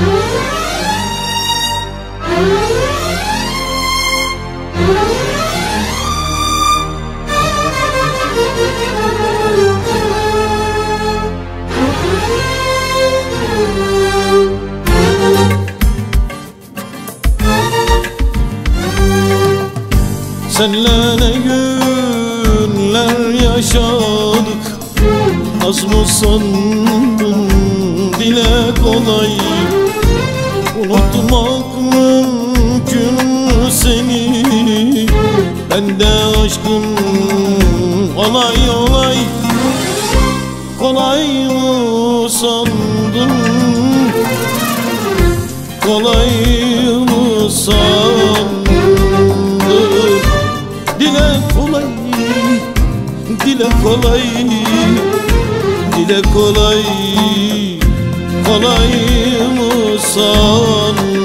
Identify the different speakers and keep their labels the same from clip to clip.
Speaker 1: Senle ne günler yaşadık, az mı sandın dile kolay? Unutmak mümkün seni, bende aşkın olay olay. Kolay mı sandın, kolay mı sandın? Dile kolay, dile kolay, dile kolay, kolay mı sandın?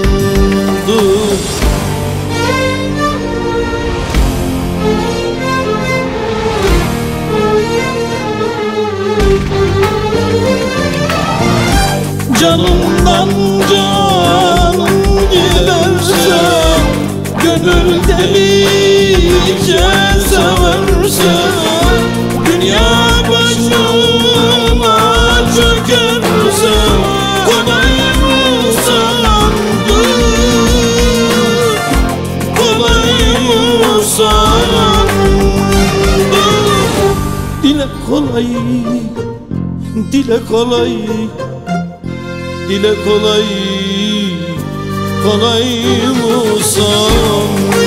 Speaker 1: Canımdan canım giderse, gönül delice severse, dünya başıma çökerse, kolay mı sandın, kolay mı sandın? Dile kolay, dile kolay, dile kolay, kolay mı sandın?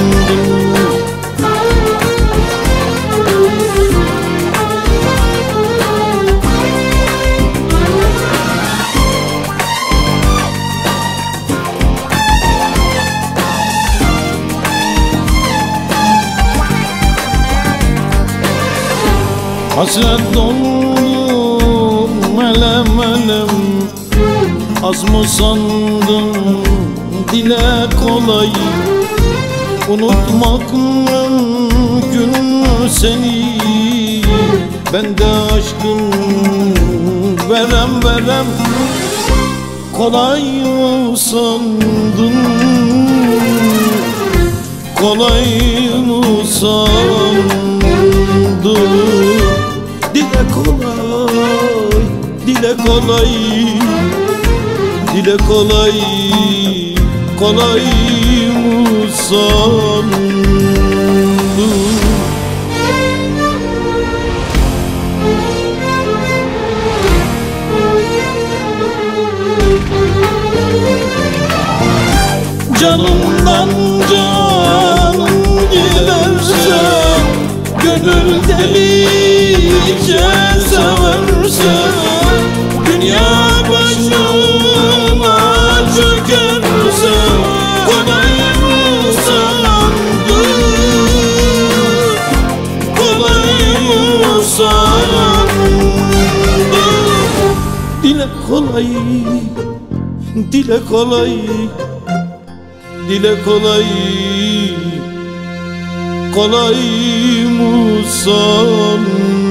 Speaker 1: Hasret doldum melem melem, az mı sandın dile kolay? Unutmak mümkün seni, bende aşkın verem verem. Kolay mı sandın, kolay mı sandın? Dile kolay, dile kolay, dile kolay, kolay mı sandın? Canımdan canım giderse, gönül delice severse, dünya başıma çökerse, kolay mı sandın, kolay mı sandın? Dile kolay, dile kolay, dile kolay, kolay mı sandın?